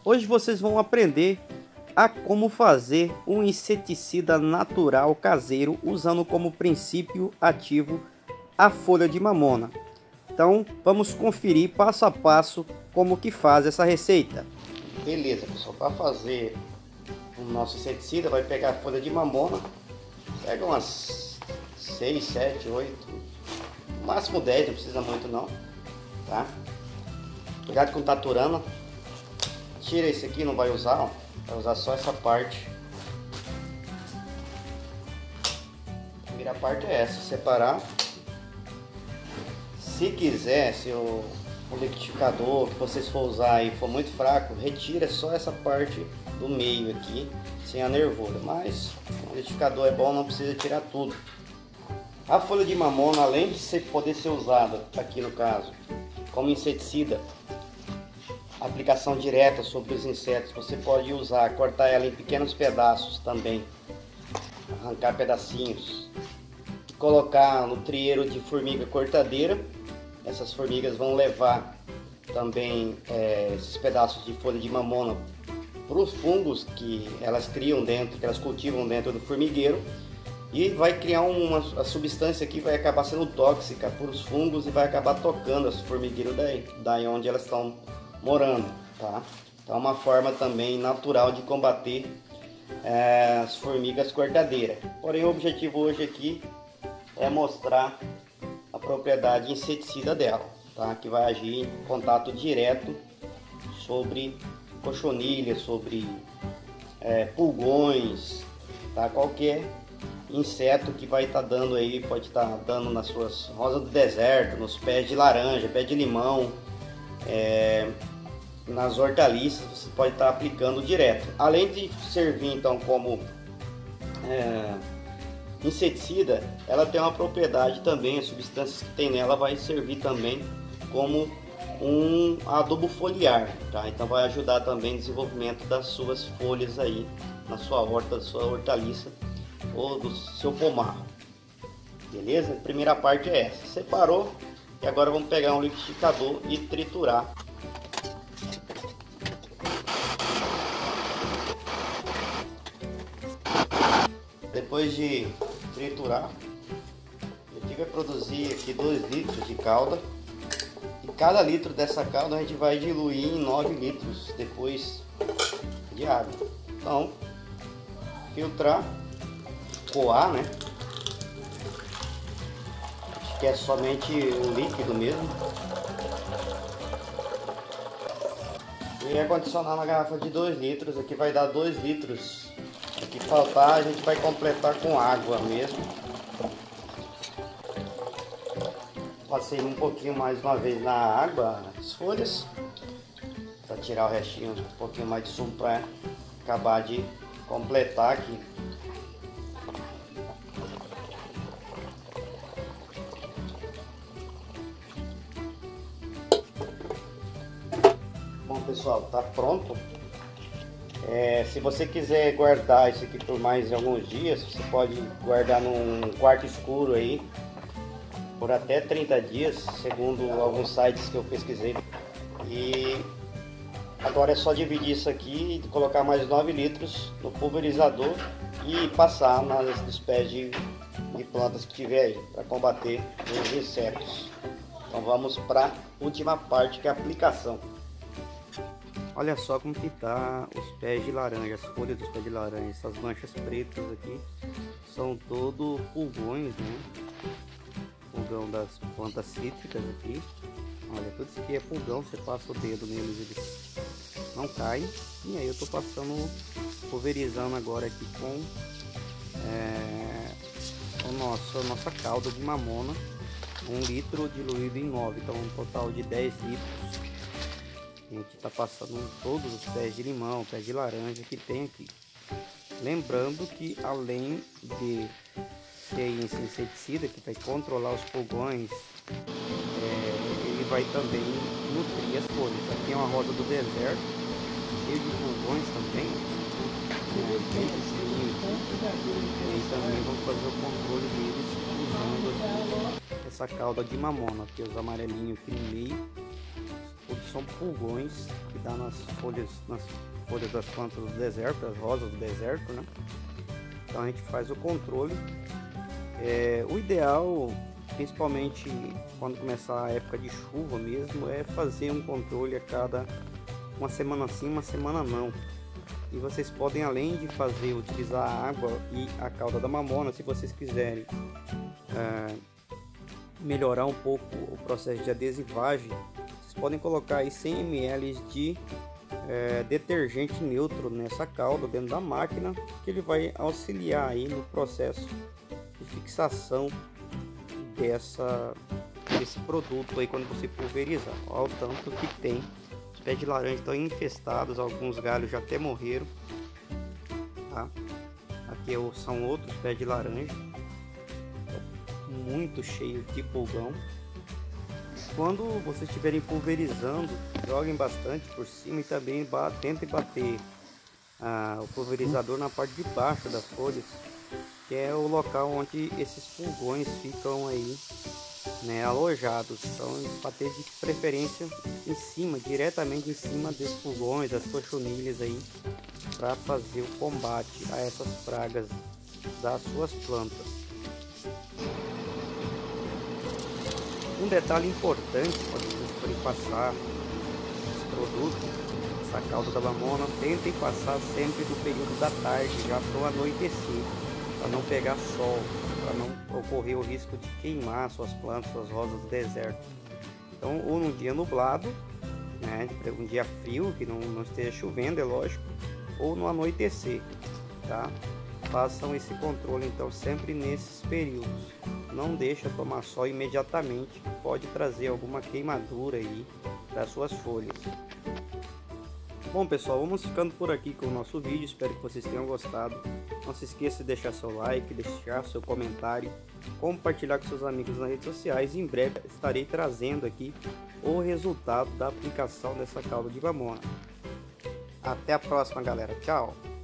Hoje vocês vão aprender a como fazer um inseticida natural caseiro usando como princípio ativo a folha de mamona. Então vamos conferir passo a passo como que faz essa receita. Beleza, pessoal, para fazer o nosso inseticida vai pegar a folha de mamona, pega umas 6, 7, 8, no máximo 10, não precisa muito não, tá? Cuidado com taturana. Tira esse aqui, não vai usar, ó. Vai usar só essa parte. A primeira parte é essa, separar. Se quiser, se o liquidificador que vocês for usar aí for muito fraco, retira só essa parte do meio aqui, sem a nervura. Mas o liquidificador é bom, não precisa tirar tudo. A folha de mamona, além de poder ser usada, aqui no caso, como inseticida, aplicação direta sobre os insetos, você pode usar, cortar ela em pequenos pedaços também, arrancar pedacinhos, colocar no trieiro de formiga cortadeira. Essas formigas vão levar também esses pedaços de folha de mamona para os fungos que elas criam dentro, que elas cultivam dentro do formigueiro, e vai criar a substância que vai acabar sendo tóxica para os fungos e vai acabar tocando as formigueiros daí onde elas estão morando, tá? Então é uma forma também natural de combater as formigas cortadeiras. Porém o objetivo hoje aqui é mostrar a propriedade inseticida dela, tá? Que vai agir em contato direto sobre cochonilhas, sobre pulgões, tá? Qualquer inseto que vai estar dando aí, pode estar dando nas suas rosas do deserto, nos pés de laranja, pé de limão, nas hortaliças, você pode estar aplicando direto. Além de servir então como inseticida, ela tem uma propriedade também, as substâncias que tem nela vai servir também como um adubo foliar, tá? Então vai ajudar também no desenvolvimento das suas folhas aí na sua horta, da sua hortaliça ou do seu pomar. Beleza? A primeira parte é essa. Separou e agora vamos pegar um liquidificador e triturar. Depois de triturar, eu tive a produzir aqui 2 litros de calda, e cada litro dessa calda a gente vai diluir em 9 litros depois de água. Então, filtrar, coar, né? Acho que é somente o líquido mesmo. E acondicionar na garrafa de 2 litros, aqui vai dar 2 litros. O que faltar a gente vai completar com água mesmo. Passei um pouquinho mais uma vez na água as folhas, para tirar o restinho, um pouquinho mais de sumo para acabar de completar aqui. Bom pessoal, tá pronto. Se você quiser guardar isso aqui por mais alguns dias, você pode guardar num quarto escuro aí por até 30 dias, segundo alguns sites que eu pesquisei. E agora é só dividir isso aqui e colocar mais 9 litros no pulverizador e passar nos pés de plantas que tiver aí, para combater os insetos. Então vamos para a última parte, que é a aplicação. Olha só como que tá os pés de laranja, as folhas dos pés de laranja. Essas manchas pretas aqui são todo pulgões, né? Pulgão das plantas cítricas aqui. Olha, tudo isso aqui é pulgão, você passa o dedo neles, eles não caem. E aí eu tô passando, pulverizando agora aqui com a nossa calda de mamona, 1 litro diluído em 9, então um total de 10 litros. A gente está passando todos os pés de limão, pés de laranja que tem aqui. Lembrando que além de ser esse inseticida que vai controlar os pulgões, ele vai também nutrir as folhas. Aqui é uma rosa do deserto, cheio de pulgões também, bem pequenininho. E também vamos fazer o controle deles usando essa calda de mamona, que é os amarelinhos aqui no meio. Todos são pulgões que dá nas folhas das plantas do deserto, as rosas do deserto, né? Então a gente faz o controle. O ideal, principalmente quando começar a época de chuva mesmo, é fazer um controle a cada uma semana sim, uma semana não. E vocês podem, além de utilizar a água e a cauda da mamona, se vocês quiserem melhorar um pouco o processo de adesivagem, vocês podem colocar aí 100 ml de detergente neutro nessa cauda dentro da máquina, que ele vai auxiliar aí no processo de fixação desse produto aí quando você pulverizar. Olha o tanto que tem. Os pés de laranja estão infestados, alguns galhos já até morreram, tá? Aqui são outros pés de laranja, muito cheio de pulgão. Quando vocês estiverem pulverizando, joguem bastante por cima e também tentem bater o pulverizador na parte de baixo das folhas, que é o local onde esses pulgões ficam aí, né, alojados. Então bater de preferência em cima, diretamente em cima desses pulgões, das cochonilhas aí, para fazer o combate a essas pragas das suas plantas. Um detalhe importante quando vocês forem passar esse produto, essa cauda da mamona, tentem passar sempre no período da tarde, já para o anoitecer, para não pegar sol, para não ocorrer o risco de queimar suas plantas, suas rosas do deserto. Então, ou num dia nublado, né, um dia frio, que não esteja chovendo, é lógico, ou no anoitecer, tá? Façam esse controle então sempre nesses períodos. Não deixa tomar sol imediatamente, pode trazer alguma queimadura aí das suas folhas. Bom pessoal, vamos ficando por aqui com o nosso vídeo, espero que vocês tenham gostado. Não se esqueça de deixar seu like, deixar seu comentário, compartilhar com seus amigos nas redes sociais. Em breve estarei trazendo aqui o resultado da aplicação dessa cauda de mamona. Até a próxima galera, tchau!